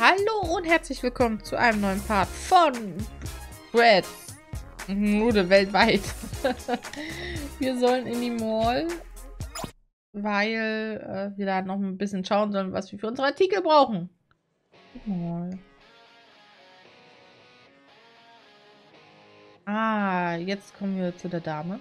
Hallo und herzlich willkommen zu einem neuen Part von Bratz Nude weltweit. Wir sollen in die Mall, weil wir da noch ein bisschen schauen sollen, was wir für unsere Artikel brauchen. Mall. Ah, jetzt kommen wir zu der Dame.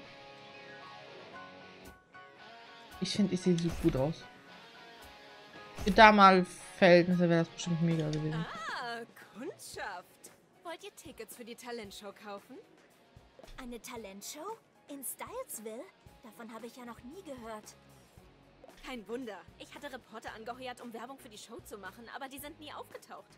Ich finde, ich sehe so gut aus. Für damals Verhältnisse wäre das bestimmt mega gewesen. Ah, Kundschaft. Wollt ihr Tickets für die Talentshow kaufen? Eine Talentshow? In Stylesville? Davon habe ich ja noch nie gehört. Kein Wunder. Ich hatte Reporter angeheuert, um Werbung für die Show zu machen, aber die sind nie aufgetaucht.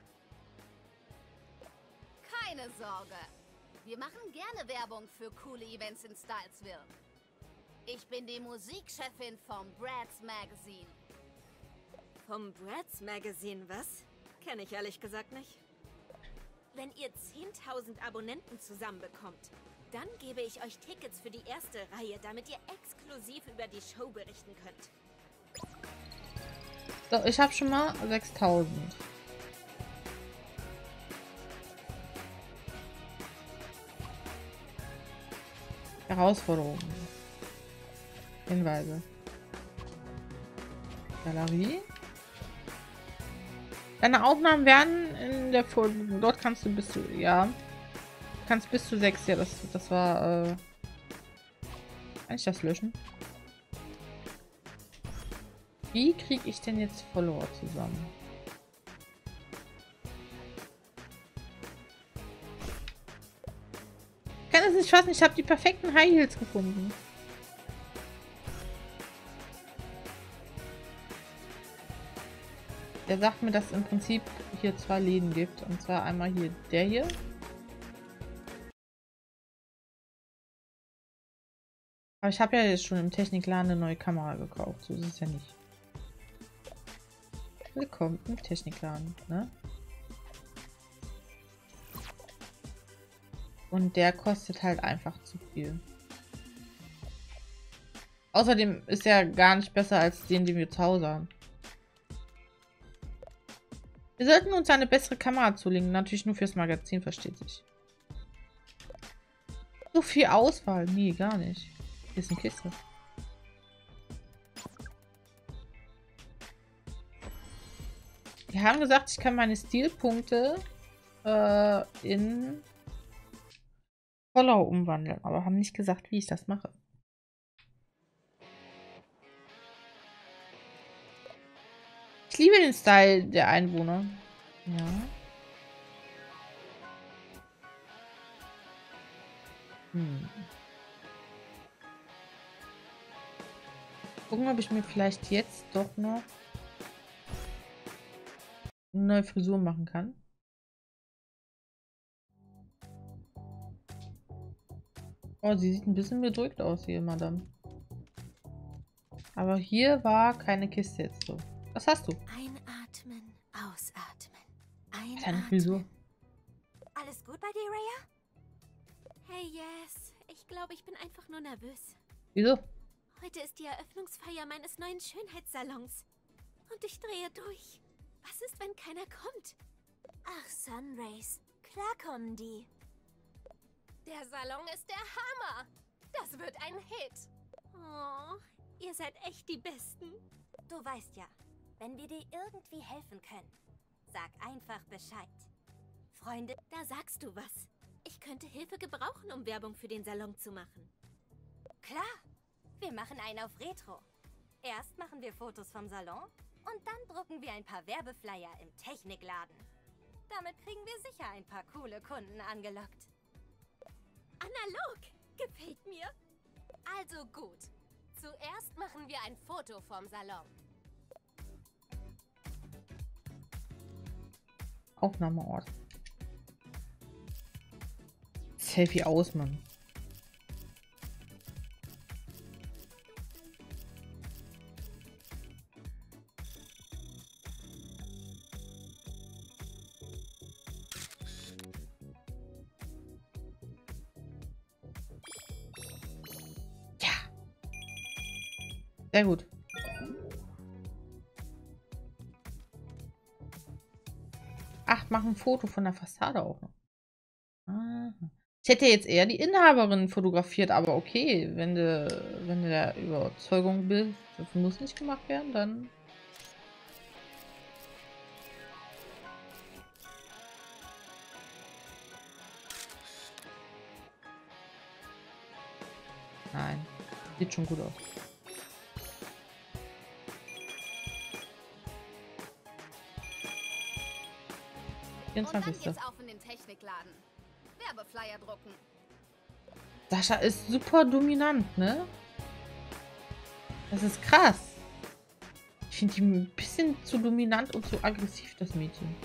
Keine Sorge. Wir machen gerne Werbung für coole Events in Stylesville. Ich bin die Musikchefin vom Bratz Magazine. Vom Bratz Magazine, was? Kenne ich ehrlich gesagt nicht. Wenn ihr 10.000 Abonnenten zusammenbekommt, dann gebe ich euch Tickets für die erste Reihe, damit ihr exklusiv über die Show berichten könnt. So, ich habe schon mal 6000. Herausforderungen. Hinweise. Galerie. Deine Aufnahmen werden in der Folge. Dort kannst du bis zu. Ja. Du kannst bis zu 6. Ja, das war. Kann ich das löschen? Wie kriege ich denn jetzt Follower zusammen? Ich kann es nicht fassen, ich habe die perfekten High Heels gefunden. Der sagt mir, dass es im Prinzip hier 2 Läden gibt. Und zwar einmal hier der hier. Aber ich habe ja jetzt schon im Technikladen eine neue Kamera gekauft. So ist es ja nicht. Willkommen im Technikladen, ne? Und der kostet halt einfach zu viel. Außerdem ist er gar nicht besser als den wir zu Hause haben. Wir sollten uns eine bessere Kamera zulegen. Natürlich nur fürs Magazin, versteht sich. So viel Auswahl. Nee, gar nicht. Hier ist eine Kiste. Die haben gesagt, ich kann meine Stilpunkte in Follow umwandeln. Aber haben nicht gesagt, wie ich das mache. Ich liebe den Style der Einwohner. Ja. Gucken, ob ich mir vielleicht jetzt doch noch eine neue Frisur machen kann. Oh, sie sieht ein bisschen bedrückt aus hier, Madame. Aber hier war keine Kiste jetzt so. Was hast du? Einatmen, ausatmen. Keine Frisur. Einatmen. Alles gut bei dir, Raya? Hey, Yes. Ich glaube, ich bin einfach nur nervös. Wieso? Heute ist die Eröffnungsfeier meines neuen Schönheitssalons. Und ich drehe durch. Was ist, wenn keiner kommt? Ach, Sunrays. Klar kommen die. Der Salon ist der Hammer. Das wird ein Hit. Oh, ihr seid echt die Besten. Du weißt ja, wenn wir dir irgendwie helfen können, sag einfach Bescheid. Freunde, Da sagst du was. Ich könnte Hilfe gebrauchen, um Werbung für den Salon zu machen. klar. Wir machen einen auf Retro. Erst machen wir Fotos vom Salon und dann drucken wir ein paar Werbeflyer im Technikladen. Damit kriegen wir sicher ein paar coole Kunden angelockt. Analog. Gefällt mir. Also gut. Zuerst machen wir ein Foto vom Salon. Aufnahmeort. Selfie aus, Mann. Ja. Sehr gut. Ach, mach ein Foto von der Fassade auch noch. Aha. Ich hätte jetzt eher die Inhaberin fotografiert, aber okay, wenn du der Überzeugung bist, das muss nicht gemacht werden, dann... Nein, sieht schon gut aus. Und dann geht's auf in den Technikladen. Werbeflyer drucken. Sascha ist super dominant, ne? Das ist krass. Ich finde die ein bisschen zu dominant und zu aggressiv, das Mädchen.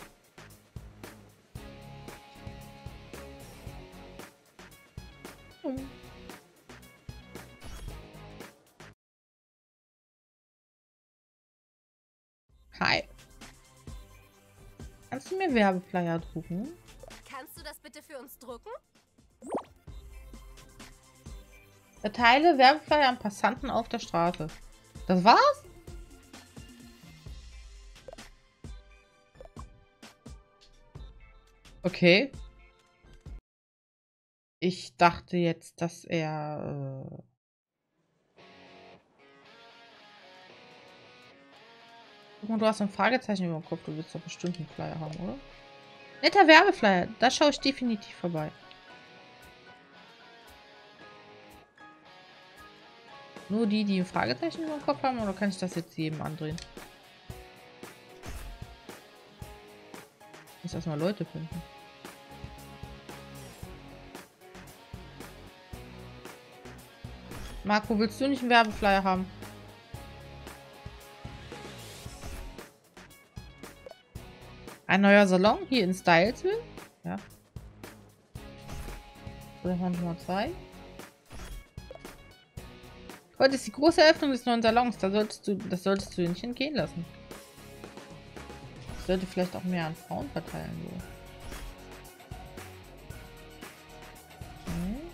Hi. Kannst du mir Werbeflyer drucken? Kannst du das bitte für uns drucken? Verteile Werbeflyer an Passanten auf der Straße. Das war's? Okay. Ich dachte jetzt, dass er... Guck mal, du hast ein Fragezeichen über dem Kopf. Du willst doch bestimmt einen Flyer haben, oder? Netter Werbeflyer. Da schaue ich definitiv vorbei. Nur die ein Fragezeichen über dem Kopf haben, oder kann ich das jetzt jedem andrehen? Ich muss erstmal Leute finden. Marco, willst du nicht einen Werbeflyer haben? Ein neuer Salon hier in Stylesville? Ja. Oder Nummer 2. Heute ist die große Eröffnung des neuen Salons. Das solltest du nicht entgehen lassen. Ich sollte vielleicht auch mehr an Frauen verteilen. So. Okay.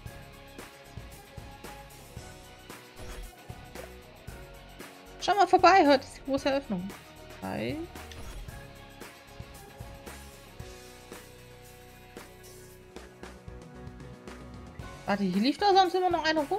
Schau mal vorbei, heute ist die große Eröffnung. 3. Warte, hier lief da sonst immer noch einer rum?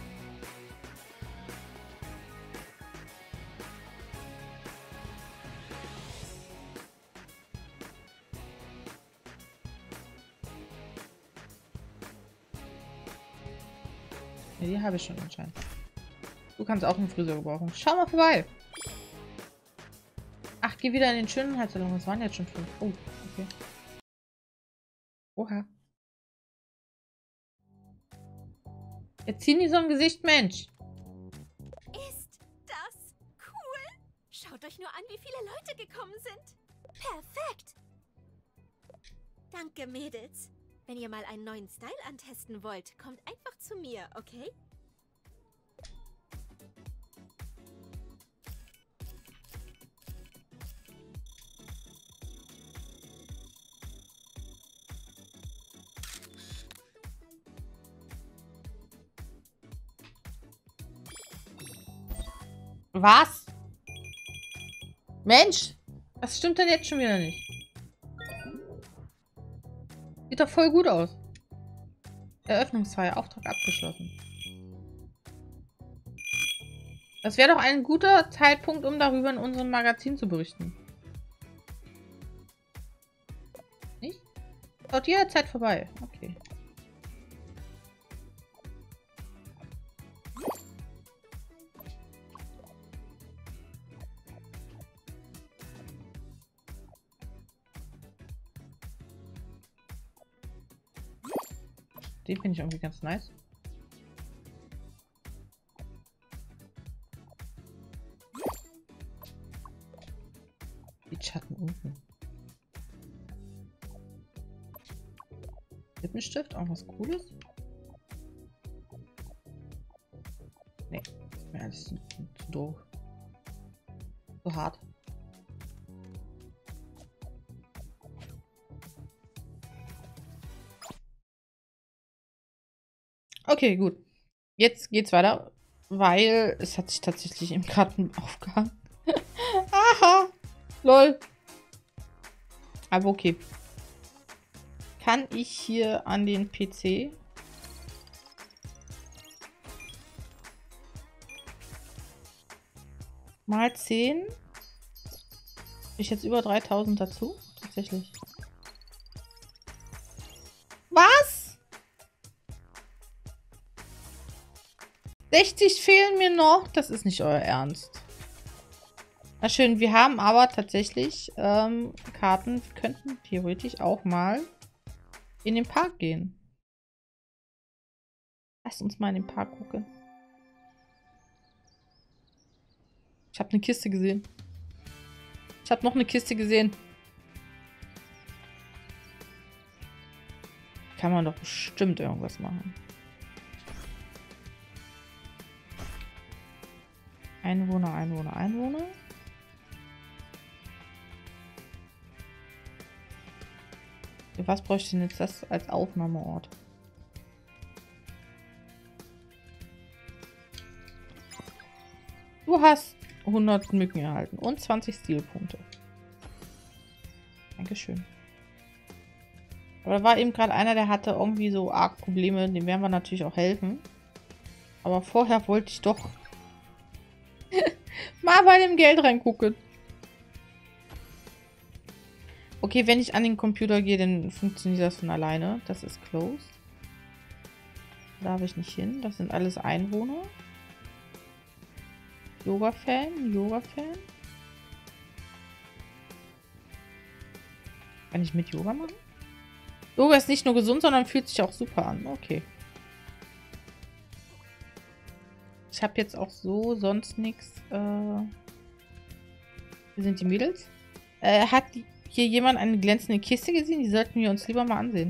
Ja, die habe ich schon anscheinend. Du kannst auch einen Friseur gebrauchen. Schau mal vorbei. Ach, geh wieder in den Schönheitssalon. Das waren jetzt schon 5. Oh, okay. Oha. Jetzt ziehen die so ein Gesicht, Mensch. Ist das cool? Schaut euch nur an, wie viele Leute gekommen sind. Perfekt. Danke, Mädels. Wenn ihr mal einen neuen Style antesten wollt, kommt einfach zu mir, okay? Was? Mensch, was stimmt denn jetzt schon wieder nicht? Sieht doch voll gut aus. Eröffnungsfeier, Auftrag abgeschlossen. Das wäre doch ein guter Zeitpunkt, um darüber in unserem Magazin zu berichten. Nicht? Schaut jederzeit vorbei. Okay. Den finde ich irgendwie ganz nice. Die Schatten unten. Lippenstift, auch was Cooles? Nee, ist mir alles zu doof. Zu hart. Okay, gut. Jetzt geht's weiter, weil es hat sich tatsächlich im Karten aufgehangen. Aha! Lol. Aber okay. Kann ich hier an den PC? Mal 10. Habe ich jetzt über 3000 dazu? Tatsächlich. Was? 60 fehlen mir noch? Das ist nicht euer Ernst. Na schön, wir haben aber tatsächlich Karten. Wir könnten theoretisch auch mal in den Park gehen. Lasst uns mal in den Park gucken. Ich habe eine Kiste gesehen. Ich habe noch eine Kiste gesehen. Kann man doch bestimmt irgendwas machen. Einwohner, Einwohner, Einwohner. Für was bräuchte ich denn jetzt das als Aufnahmeort? Du hast 100 Mücken erhalten und 20 Stilpunkte. Dankeschön. Aber da war eben gerade einer, der hatte irgendwie so arg Probleme. Dem werden wir natürlich auch helfen. Aber vorher wollte ich doch mal bei dem Geld reingucken. Okay, wenn ich an den Computer gehe, dann funktioniert das von alleine. Das ist closed. Da darf ich nicht hin. Das sind alles Einwohner. Yoga-Fan, Yoga-Fan. Kann ich mit Yoga machen? Yoga ist nicht nur gesund, sondern fühlt sich auch super an. Okay. Ich habe jetzt auch so sonst nichts. Hier sind die Mädels. Hat hier jemand eine glänzende Kiste gesehen? Die sollten wir uns lieber mal ansehen.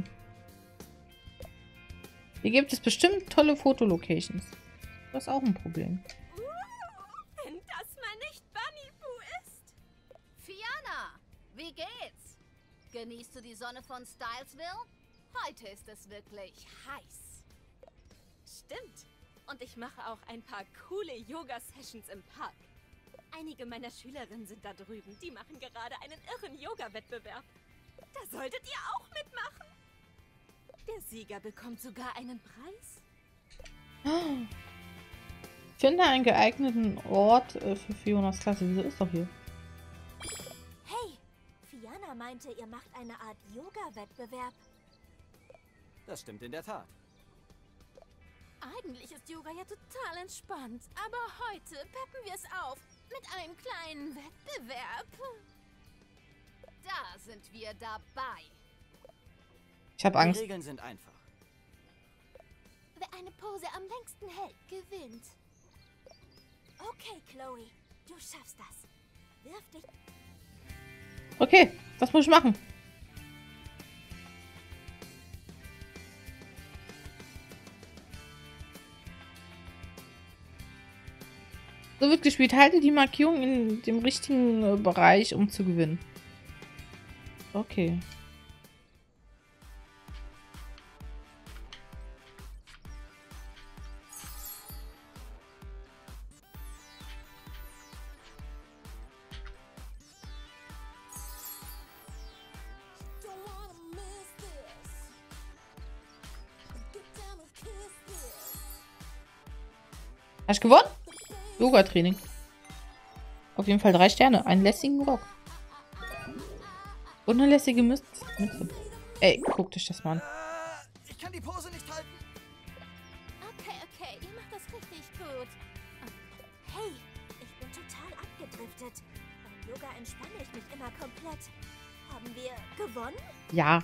Hier gibt es bestimmt tolle Fotolocations. Das ist auch ein Problem. Wenn das mal nicht Bunny Boo ist. Fiana, wie geht's? Genießt du die Sonne von Stylesville? Heute ist es wirklich heiß. Stimmt. Und ich mache auch ein paar coole Yoga-Sessions im Park. Einige meiner Schülerinnen sind da drüben. Die machen gerade einen irren Yoga-Wettbewerb. Da solltet ihr auch mitmachen. Der Sieger bekommt sogar einen Preis. Finde einen geeigneten Ort für Fionas Klasse. Wieso ist doch hier? Hey, Fiana meinte, ihr macht eine Art Yoga-Wettbewerb. Das stimmt in der Tat. Eigentlich ist Yoga ja total entspannt, aber heute peppen wir es auf mit einem kleinen Wettbewerb. Da sind wir dabei. Ich habe Die Angst. Regeln sind einfach. Wer eine Pose am längsten hält, gewinnt. Okay, Chloe, du schaffst das. Wirf dich. Okay, was muss ich machen? So wird gespielt. Halte die Markierung in dem richtigen Bereich, um zu gewinnen. Okay. Hast du gewonnen? Yoga-Training. Auf jeden Fall 3 Sterne. Einen lässigen Rock. Und eine lässige Mütze. Ey, guckt euch das mal an. Ich kann die Pose nicht halten. Okay, ihr macht das richtig gut. Hey, ich bin total abgedriftet. Beim Yoga entspanne ich mich immer komplett. Haben wir gewonnen? Ja.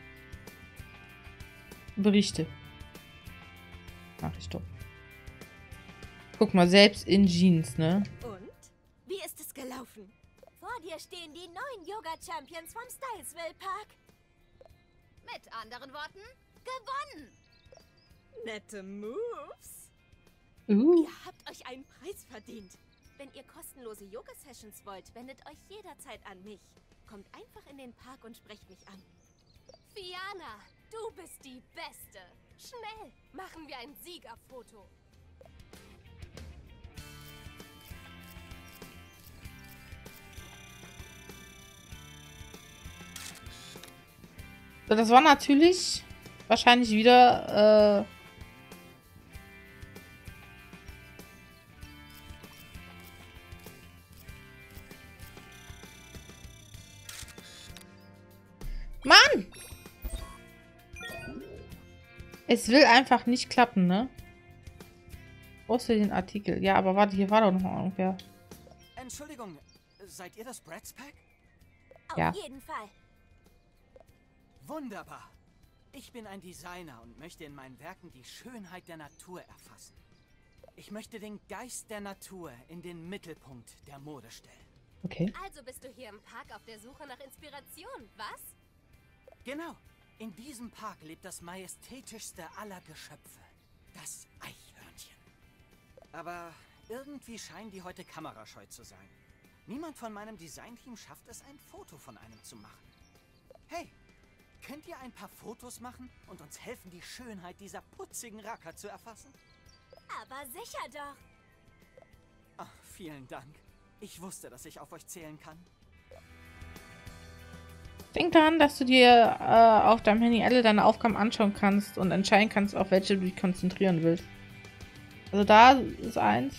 Berichte. Mach ich doch. Guck mal, selbst in Jeans, ne? Und? Wie ist es gelaufen? Vor dir stehen die 9 Yoga-Champions vom Stylesville Park. Mit anderen Worten, gewonnen. Nette Moves. Uh. Ihr habt euch einen Preis verdient. Wenn ihr kostenlose Yoga-Sessions wollt, wendet euch jederzeit an mich. Kommt einfach in den Park und sprecht mich an. Fiana, du bist die Beste. Schnell, machen wir ein Siegerfoto. So, das war natürlich wahrscheinlich wieder Mann! Es will einfach nicht klappen, ne? Brauchst du den Artikel? Ja, aber warte, hier war doch noch irgendwer. Entschuldigung, seid ihr das Bratz Pack? Ja. Auf jeden Fall. Wunderbar. Ich bin ein Designer und möchte in meinen Werken die Schönheit der Natur erfassen. Ich möchte den Geist der Natur in den Mittelpunkt der Mode stellen. Okay. Also bist du hier im Park auf der Suche nach Inspiration, was? Genau. In diesem Park lebt das majestätischste aller Geschöpfe. Das Eichhörnchen. Aber irgendwie scheinen die heute kamerascheu zu sein. Niemand von meinem Designteam schafft es, ein Foto von einem zu machen. Hey, könnt ihr ein paar Fotos machen und uns helfen, die Schönheit dieser putzigen Racker zu erfassen? Aber sicher doch. Ach, vielen Dank. Ich wusste, dass ich auf euch zählen kann. Denk daran, dass du dir auf deinem Handy alle deine Aufgaben anschauen kannst und entscheiden kannst, auf welche du dich konzentrieren willst. Also da ist eins.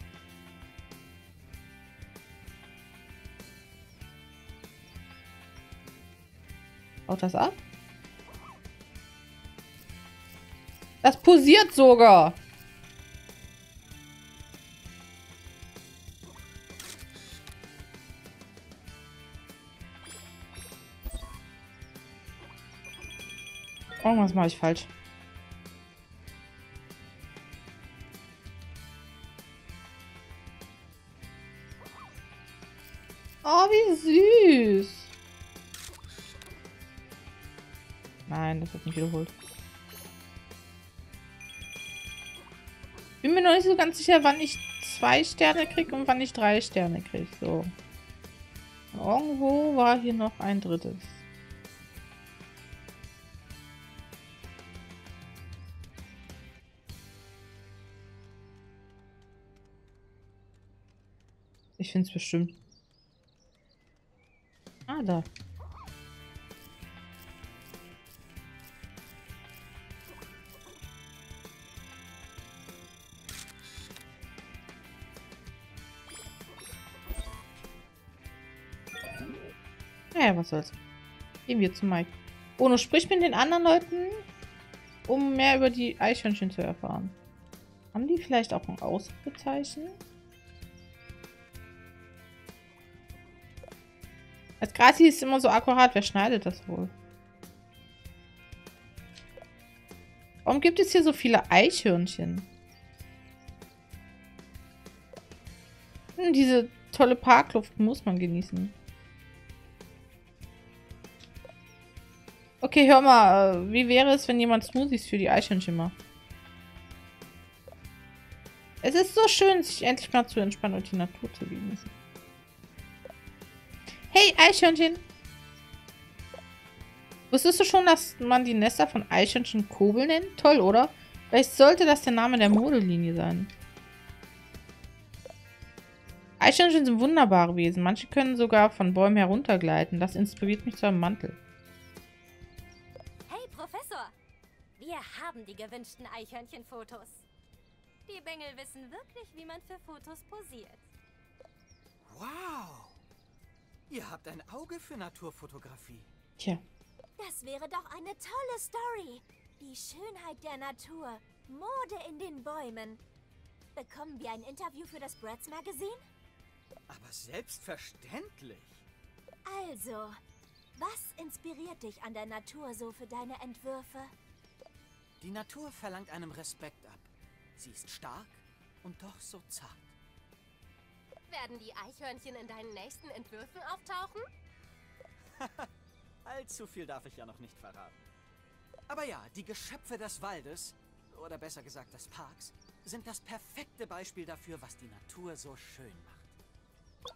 Haut das ab? Das posiert sogar. Irgendwas mache ich falsch. Oh, wie süß. Nein, das wird nicht wiederholt. Bin mir noch nicht so ganz sicher, wann ich 2 Sterne kriege und wann ich 3 Sterne kriege. So. Irgendwo war hier noch ein drittes. Ich finde es bestimmt. Ah, da. Naja, was soll's. Gehen wir zu Mike. Bono, sprich mit den anderen Leuten, um mehr über die Eichhörnchen zu erfahren. Haben die vielleicht auch ein Ausrufezeichen? Das Gras hier ist immer so akkurat. Wer schneidet das wohl? Warum gibt es hier so viele Eichhörnchen? Diese tolle Parkluft muss man genießen. Okay, hör mal. Wie wäre es, wenn jemand Smoothies für die Eichhörnchen macht? Es ist so schön, sich endlich mal zu entspannen und die Natur zu genießen. Hey, Eichhörnchen! Wusstest du schon, dass man die Nester von Eichhörnchen Kobel nennt? Toll, oder? Vielleicht sollte das der Name der Modelinie sein. Eichhörnchen sind wunderbare Wesen. Manche können sogar von Bäumen heruntergleiten. Das inspiriert mich zu einem Mantel. Hey, Professor. Wir haben die gewünschten Eichhörnchenfotos. Die Bengel wissen wirklich, wie man für Fotos posiert. Wow! Ihr habt ein Auge für Naturfotografie. Tja. Das wäre doch eine tolle Story. Die Schönheit der Natur. Mode in den Bäumen. Bekommen wir ein Interview für das Bratz Magazin? Aber selbstverständlich. Also, was inspiriert dich an der Natur so für deine Entwürfe? Die Natur verlangt einem Respekt ab. Sie ist stark und doch so zart. Werden die Eichhörnchen in deinen nächsten Entwürfen auftauchen? Allzu viel darf ich ja noch nicht verraten. Aber ja, die Geschöpfe des Waldes, oder besser gesagt des Parks, sind das perfekte Beispiel dafür, was die Natur so schön macht.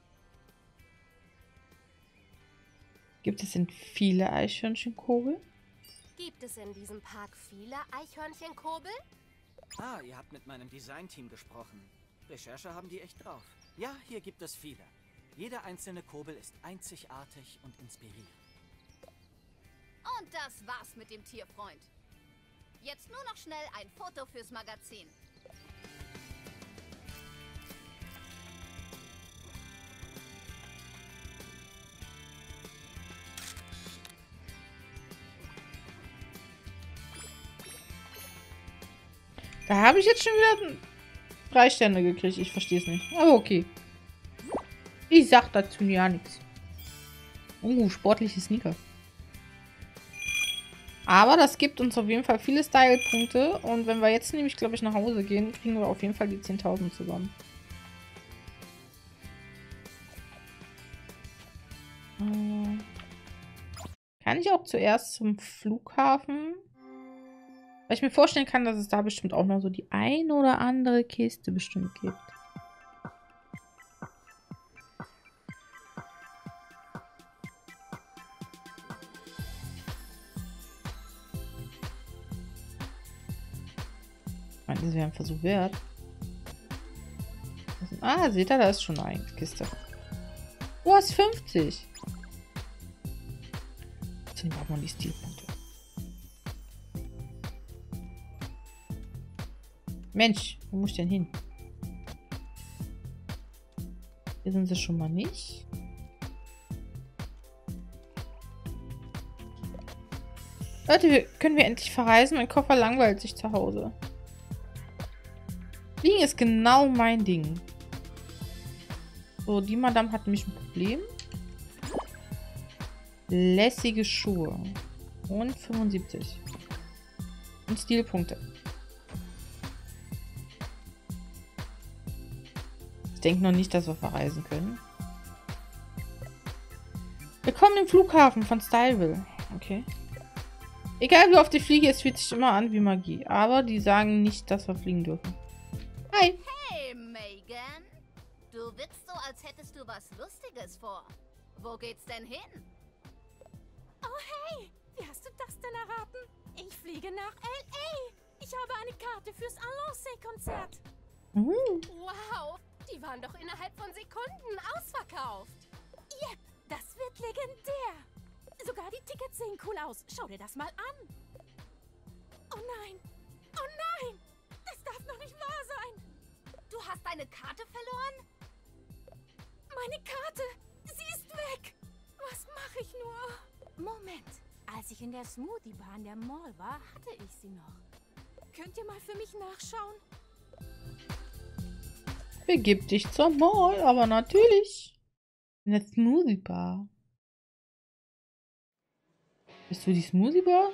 Gibt es denn viele Eichhörnchenkobel? Gibt es in diesem Park viele Eichhörnchenkobel? Ah, ihr habt mit meinem Designteam gesprochen. Recherche haben die echt drauf. Ja, hier gibt es viele. Jeder einzelne Kobel ist einzigartig und inspirierend. Und das war's mit dem Tierfreund. Jetzt nur noch schnell ein Foto fürs Magazin. Da habe ich jetzt schon wieder 3 Sterne gekriegt. Ich verstehe es nicht. Aber okay. Ich sag dazu ja nichts. Sportliche Sneaker. Aber das gibt uns auf jeden Fall viele Style-Punkte. Und wenn wir jetzt nämlich, glaube ich, nach Hause gehen, kriegen wir auf jeden Fall die 10.000 zusammen. Kann ich auch zuerst zum Flughafen? Weil ich mir vorstellen kann, dass es da bestimmt auch noch so die ein oder andere Kiste bestimmt gibt. Ich meine, das wäre ein Versuch wert. Ah, seht ihr, da ist schon eine Kiste. Du hast 50. Dann braucht man die Stilpunkte. Mensch, wo muss ich denn hin? Hier sind sie schon mal nicht. Leute, können wir endlich verreisen? Mein Koffer langweilt sich zu Hause. Fliegen ist genau mein Ding. So, die Madame hat nämlich ein Problem. Lässige Schuhe. Und 75. Und Stilpunkte. Ich denke noch nicht, dass wir verreisen können. Willkommen im Flughafen von Styleville. Okay. Egal wie oft ich fliege, es fühlt sich immer an wie Magie. Aber die sagen nicht, dass wir fliegen dürfen. Hi. Hey, Megan. Du wirkst so, als hättest du was Lustiges vor. Wo geht's denn hin? Oh hey, wie hast du das denn erraten? Ich fliege nach L.A. Ich habe eine Karte fürs Alancé-Konzert. Wow, die waren doch innerhalb von Sekunden ausverkauft. Yep, das wird legendär. Sogar die Tickets sehen cool aus. Schau dir das mal an. Oh nein, oh nein, das darf noch nicht wahr sein. Du hast deine Karte verloren? Meine Karte, sie ist weg. Was mache ich nur? Moment, als ich in der Smoothie Bar in der Mall war, hatte ich sie noch. Könnt ihr mal für mich nachschauen? Begib dich zur Mall, aber natürlich. In der Smoothie Bar. Bist du die Smoothie Bar?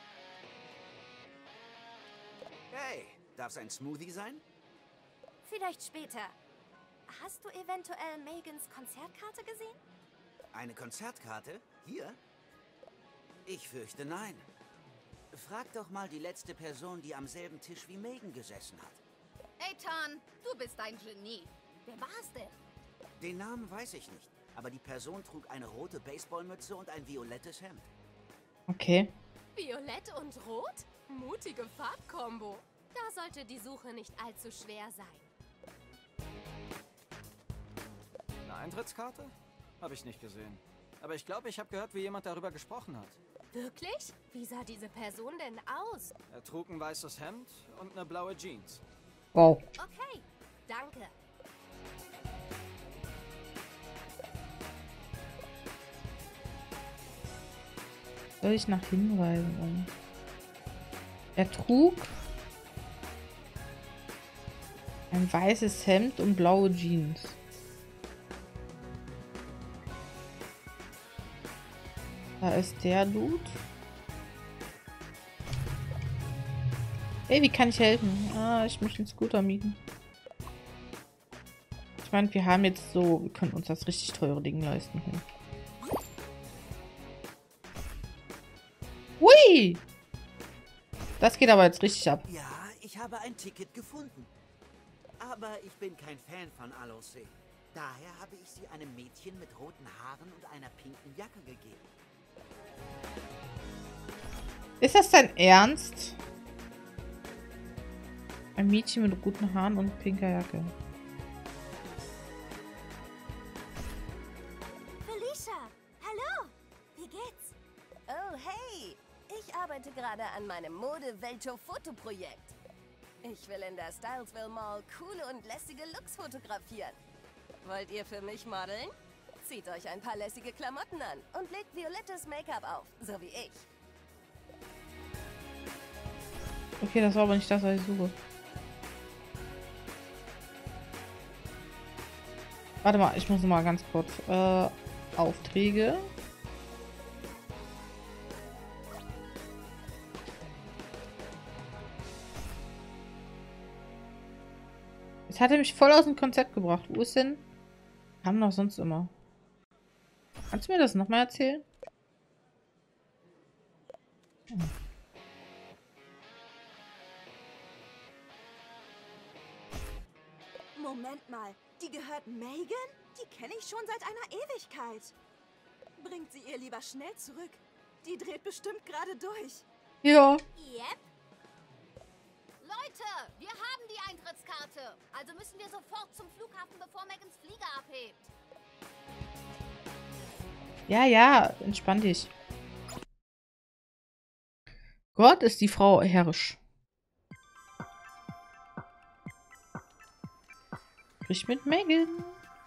Hey, darf es ein Smoothie sein? Vielleicht später. Hast du eventuell Megans Konzertkarte gesehen? Eine Konzertkarte? Hier? Ich fürchte nein. Frag doch mal die letzte Person, die am selben Tisch wie Megan gesessen hat. Ethan, du bist ein Genie. Wer war es denn? Den Namen weiß ich nicht, aber die Person trug eine rote Baseballmütze und ein violettes Hemd. Okay. Violett und Rot? Mutige Farbkombo. Da sollte die Suche nicht allzu schwer sein. Eine Eintrittskarte? Habe ich nicht gesehen. Aber ich glaube, ich habe gehört, wie jemand darüber gesprochen hat. Wirklich? Wie sah diese Person denn aus? Er trug ein weißes Hemd und eine blaue Jeans. Wow. Okay, danke. Soll ich nach Hinweisen? Er trug ein weißes Hemd und blaue Jeans. Da ist der Dude. Ey, wie kann ich helfen? Ah, ich möchte einen Scooter mieten. Ich meine, wir haben jetzt so, wir können uns das richtig teure Ding leisten. Hui! Das geht aber jetzt richtig ab. Ja, ich habe ein Ticket gefunden. Aber ich bin kein Fan von Alancé. Daher habe ich sie einem Mädchen mit roten Haaren und einer pinken Jacke gegeben. Ist das dein Ernst? Ein Mädchen mit roten Haaren und pinker Jacke. Felicia, hallo. Wie geht's? Oh, Oh, hey! Ich arbeite gerade an meinem Mode-Welto-Fotoprojekt. Ich will in der Stylesville Mall coole und lässige Looks fotografieren. Wollt ihr für mich modeln? Zieht euch ein paar lässige Klamotten an und legt violettes Make-up auf, so wie ich. Okay, das war aber nicht das, was ich suche. Warte mal, ich muss noch mal ganz kurz. Aufträge. Jetzt hat er mich voll aus dem Konzept gebracht. Wo ist denn? Haben noch sonst immer. Kannst du mir das nochmal erzählen? Moment mal, die gehört Megan? Die kenne ich schon seit einer Ewigkeit. Bringt sie ihr lieber schnell zurück. Die dreht bestimmt gerade durch. Ja. Yep. Leute, wir haben die Eintrittskarte. Also müssen wir sofort zum Flughafen, bevor Megans Flieger abhebt. Ja, ja, entspann dich. Gott, ist die Frau herrisch. Sprich mit Megan.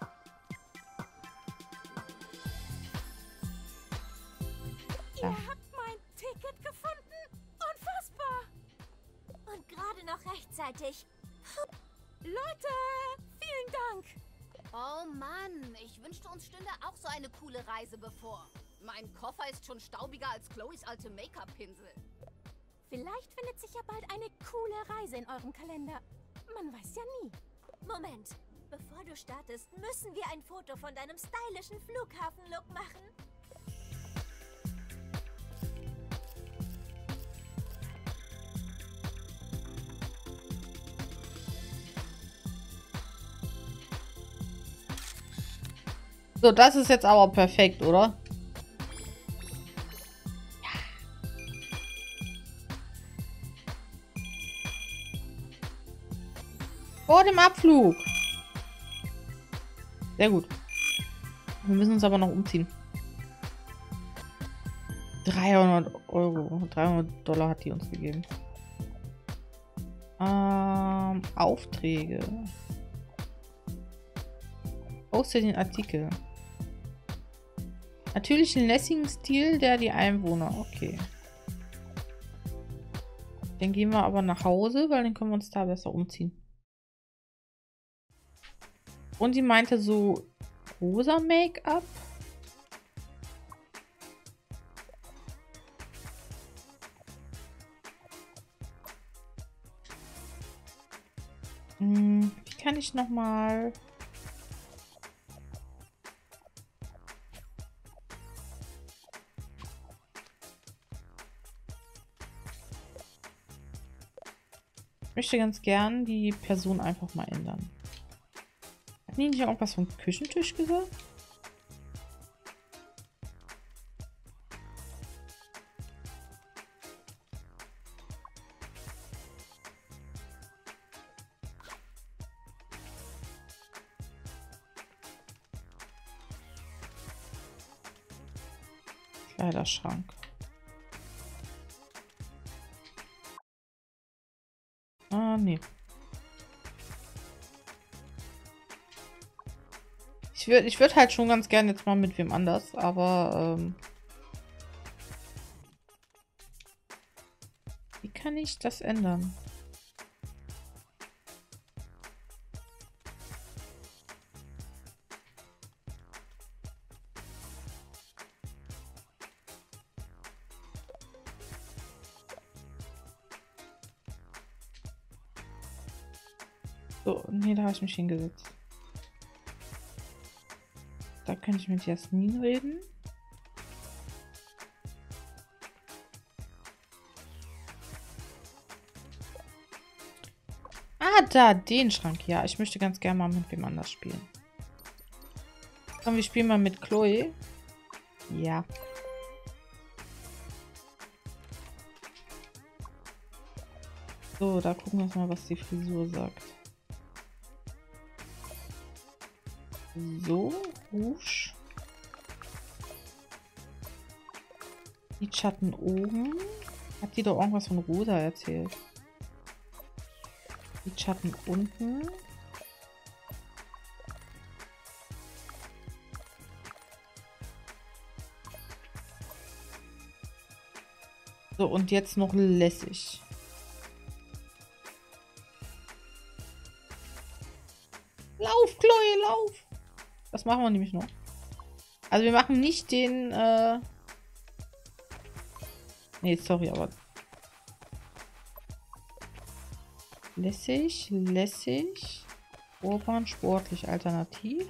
Ihr habt mein Ticket gefunden? Unfassbar! Und gerade noch rechtzeitig. Leute, vielen Dank! Oh Mann, ich wünschte, uns stünde auch so eine coole Reise bevor. Mein Koffer ist schon staubiger als Chloes alte Make-up-Pinsel. Vielleicht findet sich ja bald eine coole Reise in eurem Kalender. Man weiß ja nie. Moment, bevor du startest, müssen wir ein Foto von deinem stylischen Flughafen-Look machen. So, das ist jetzt aber perfekt, oder? Ja. Vor dem Abflug. Sehr gut. Wir müssen uns aber noch umziehen. 300 Euro. 300 Dollar hat die uns gegeben. Aufträge. Poste den Artikel. Natürlichen lässigen Stil, der die Einwohner. Okay. Dann gehen wir aber nach Hause, weil dann können wir uns da besser umziehen. Und sie meinte so rosa Make-up. Wie kann ich nochmal... Ich möchte ganz gern die Person einfach mal ändern. Hat die nicht irgendwas vom Küchentisch gesagt? Kleiderschrank. Ah, nee. Ich würd halt schon ganz gern jetzt mal mit wem anders, aber wie kann ich das ändern? So, nee, da habe ich mich hingesetzt. Da könnte ich mit Jasmin reden. Ah, da, den Schrank. Ja, ich möchte ganz gerne mal mit wem anders spielen. Komm, wir spielen mal mit Chloe. Ja. So, da gucken wir uns mal, was die Frisur sagt. So, Rouge. Lidschatten oben. Hat die doch irgendwas von rosa erzählt? Lidschatten unten. So, und jetzt noch lässig. Lauf, Chloe, lauf! Das machen wir nämlich noch. Also wir machen nicht den, nee, sorry, aber... Lässig, lässig. Urban, sportlich, alternativ.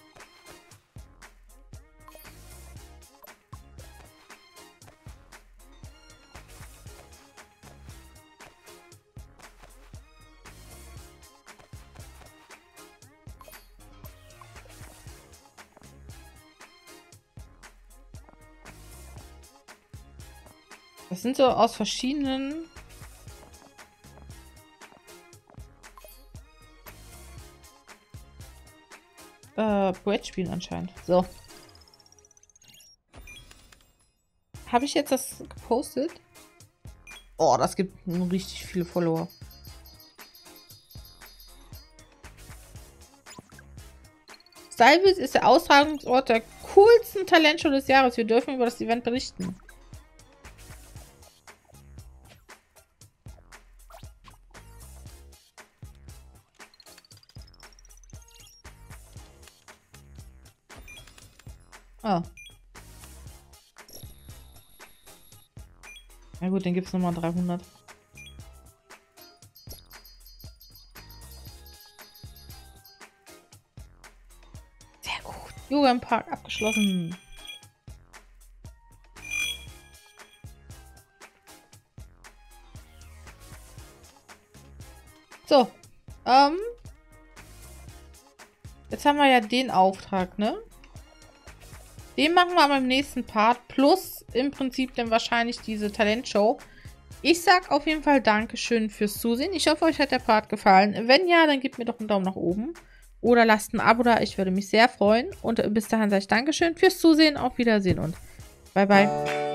Das sind so aus verschiedenen Brettspielen anscheinend. So. Habe ich jetzt das gepostet? Oh, das gibt richtig viele Follower. Styleville ist der Austragungsort der coolsten Talentshow des Jahres. Wir dürfen über das Event berichten. Oh. Na gut, dann gibt es nochmal 300. Sehr gut. Yoga im Park abgeschlossen. So. Jetzt haben wir ja den Auftrag, ne? Den machen wir aber im nächsten Part. Plus im Prinzip dann wahrscheinlich diese Talentshow. Ich sag auf jeden Fall Dankeschön fürs Zusehen. Ich hoffe, euch hat der Part gefallen. Wenn ja, dann gebt mir doch einen Daumen nach oben. Oder lasst ein Abo da. Ich würde mich sehr freuen. Und bis dahin sage ich Dankeschön fürs Zusehen. Auf Wiedersehen und bye bye.